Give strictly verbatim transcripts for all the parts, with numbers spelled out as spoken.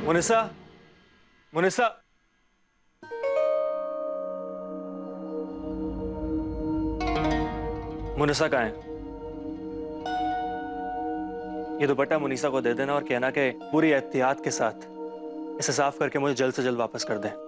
मुनिसा, मुनिसा। मुनिसा कहाँ है? ये दुपट्टा मुनिसा को दे देना और कहना कि पूरी एहतियात के साथ इसे साफ करके मुझे जल्द से जल्द वापस कर दे।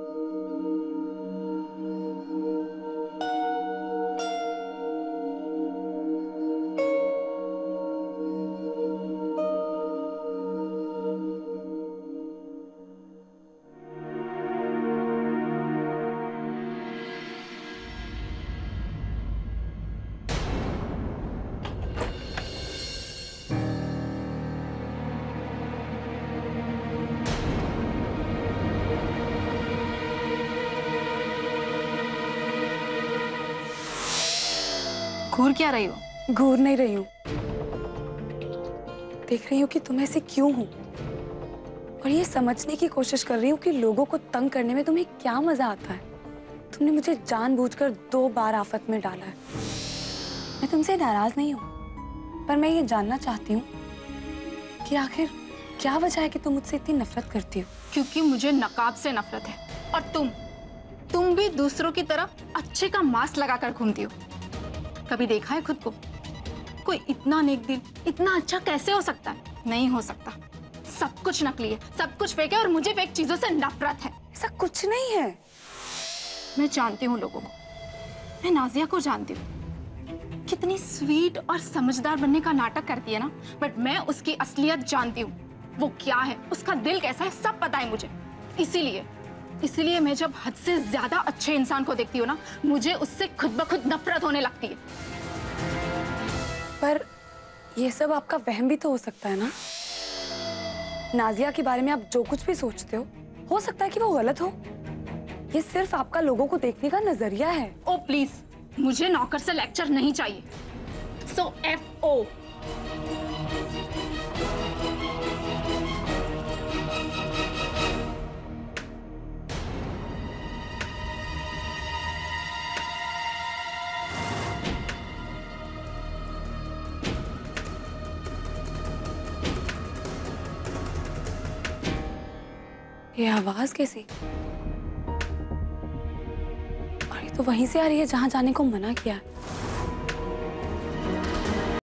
घूर क्या रही हो? घूर नहीं रही हूँ, देख रही हूँ कि तुम ऐसे क्यों हो और ये समझने की कोशिश कर रही हूँ कि लोगों को तंग करने में तुम्हें क्या मजा आता है। तुमने मुझे जानबूझकर दो बार आफत में डाला है। मैं तुमसे नाराज नहीं हूँ, पर मैं ये जानना चाहती हूँ कि आखिर क्या वजह है कि तुम मुझसे इतनी नफरत करती हो। क्योंकि मुझे नकाब से नफरत है और तुम तुम भी दूसरों की तरफ अच्छे का मास्क लगाकर घूमती हो। कभी देखा है खुद को? कोई इतना नेक दिल, इतना अच्छा कैसे हो सकता है? नहीं हो सकता। सब कुछ नकली है, सब कुछ फेक है और मुझे फेक चीजों से नफरत है। ऐसा कुछ नहीं है। मैं जानती हूँ लोगों को, मैं नाजिया को जानती हूँ। कितनी स्वीट और समझदार बनने का नाटक करती है ना, बट मैं उसकी असलियत जानती हूँ। वो क्या है, उसका दिल कैसा है, सब पता है मुझे। इसीलिए इसीलिए मैं जब हद से ज्यादा अच्छे इंसान को देखती हूँ ना, मुझे उससे खुद ब खुद नफरत होने लगती है। पर ये सब आपका वहम भी तो हो सकता है ना। नाजिया के बारे में आप जो कुछ भी सोचते हो, हो सकता है कि वो गलत हो। ये सिर्फ आपका लोगों को देखने का नजरिया है। ओ प्लीज, मुझे नौकर से लेक्चर नहीं चाहिए। So F O. ये आवाज कैसी? और ये तो वहीं से आ रही है जहां जाने को मना किया है।